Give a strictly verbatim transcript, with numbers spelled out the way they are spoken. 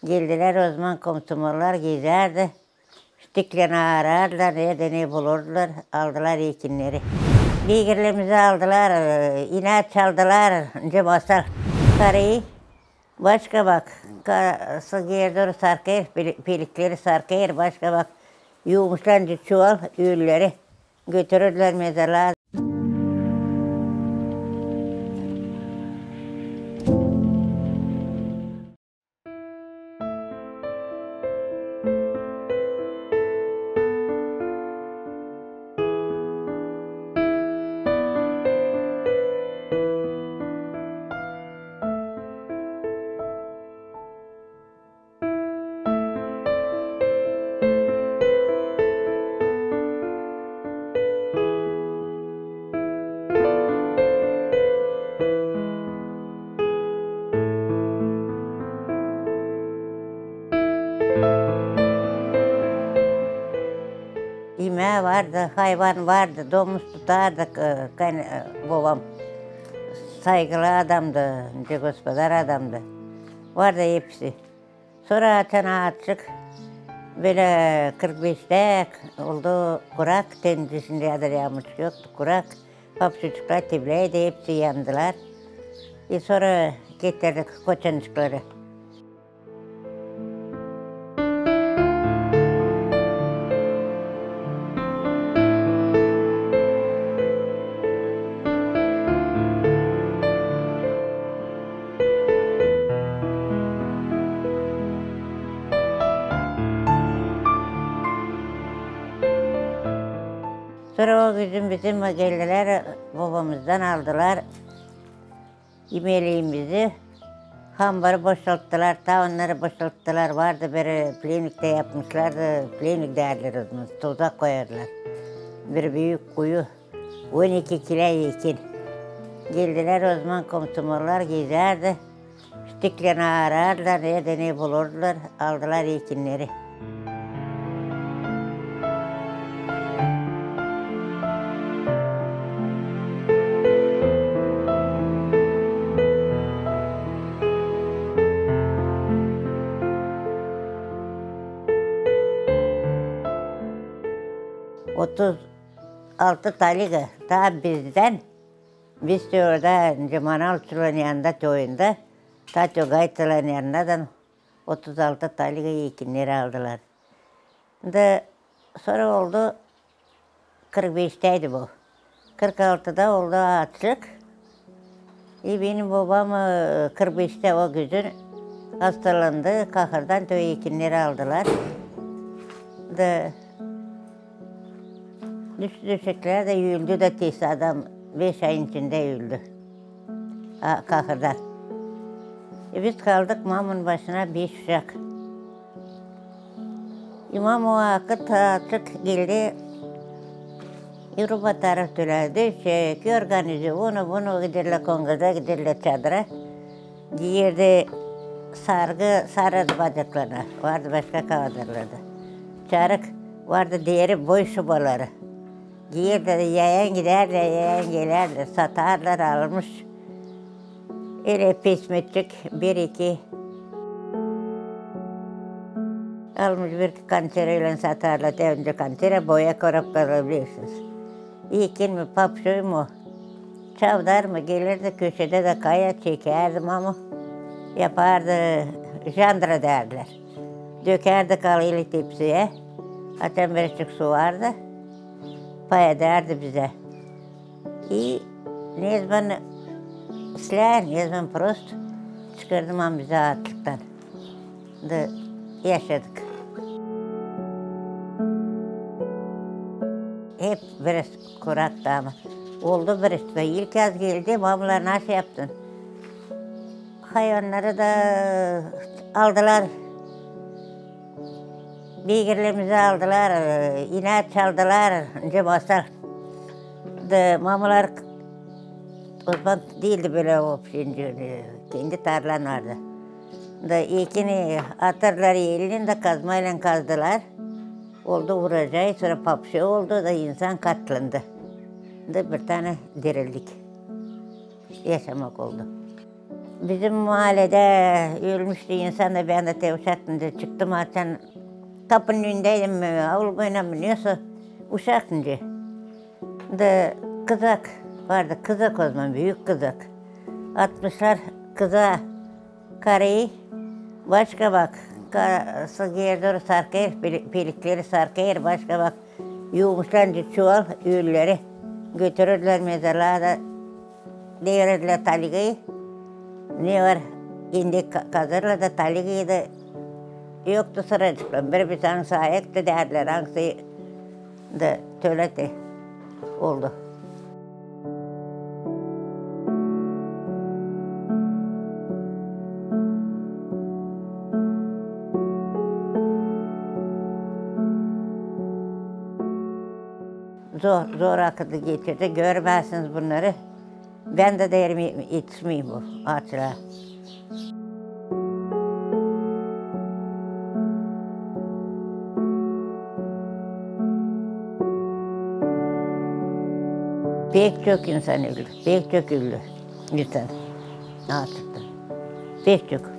Geldiler o zaman komşular gezerdi. Stiklerini arardılar, nerede ne bulurdular, aldılar ekinleri. Beygirlerimizi aldılar, inat çaldılar, önce basar. Karıyı başka bak, karısı gerdur sarkayır, pelikleri sarkayır, başka bak. Yuğmuşlanca çuval, ölüleri götürürler mezarlığa. İmeği vardı, hayvan vardı, domuz tutardı babam. Saygılı adamdı, gospodar adamdı. Vardı hepsi. Sonra açan açık, böyle kırk beşte oldu kurak, tencisinde adı yağmış yoktu, kurak. Papçucuklar tibleydi, hepsi yandılar. E sonra getirdik koçancıkları. Sonra o gün bizim geldiler, babamızdan aldılar yemeğimizi, hambarı boşalttılar, tavanları boşalttılar, vardı bir plenükte yapmışlardı, plenük derler o zaman, tuzak koyarlar. Bir büyük kuyu, on iki kilo ekin. Geldiler o zaman komşular gezerdi, stiklerini arardılar, nerede ne bulurdular, aldılar ekinleri. otuz altı taliga ta bizden, biz de orada Manavçıların yanında toyunda, Taço Gaytaların yanından otuz altı taliga ekinleri aldılar. De, sonra oldu kırk beşteydi bu. kırk altıda oldu açlık. E benim babam kırk beşte o gün hastalandı, kahırdan toy ekinleri aldılar. De, Düştü düşekler de yürüldü de teyze adam beş ayın içinde yürüldü. Kahırdan. E biz kaldık mamın başına beş uşak. İmam o vakit açık geldi. Avrupa taraf tülerdi. Şey, organize onu bunu giderler Kongre'de giderler çadıra. Giyirdi sargı sarardı bacaklarına. Vardı başka kavadırlardı. Çarık vardı diğeri boy şubaları. Giyirdi, yayan giderdi, yayan gelerdi, satarlar almış. Öyle pesmetçik, bir iki. Almış bir kansereyle satarlar, önce kansere boya korup kalabilirsiniz. İlkin mi, papşoy mu, çavdar mı gelirdi, köşede de kaya çekerdim ama yapardı, jandra derler. Dökerdi kalıyla tepsiye, zaten bir çık su vardı. Pay ederdi bize. İyi, ne zaman silah, ne zaman prost çıkardım ama bize açlıktan. De yaşadık. Hep biraz kuraktı ama. Oldu biraz. İlk kez geldi, mamlar nasıl yaptın? Hayvanları da aldılar. Beygirlerimizi aldılar, inat çaldılar, önce basar. De mamalar o zaman değildi böyle o şimdi, kendi tarlan vardı. De ekini atarlar elini de kazmayla kazdılar. Oldu vuracağı, sonra papşı oldu da insan katlandı. De bir tane dirildik. Yaşamak oldu. Bizim mahallede ölmüştü insan da ben de tevşatınca çıktım açan kapının önündeydim avul boyuna mı neyse uşakınca. Da kızak vardı kızak o zaman büyük kızak. Atmışlar kıza karıyı başka bak karısı gerdir sarkayır pelikleri sarkayır başka bak yuğmuşlanca çuval ölüleri götürürler mezarlığa da devirirler taligayı. Ne var? Indi kazırla da taligayı da yoktu sıracıkla. Bir bir hangisi ayakta derler, hangisi da tölete oldu. Zor, zor akıdı geçirdi. Görmezsiniz bunları. Ben de derim yetişmeyeyim bu ağaçlara. Pek çok insan öldü. Pek çok öldü. Insan ağaçta. Pek çok.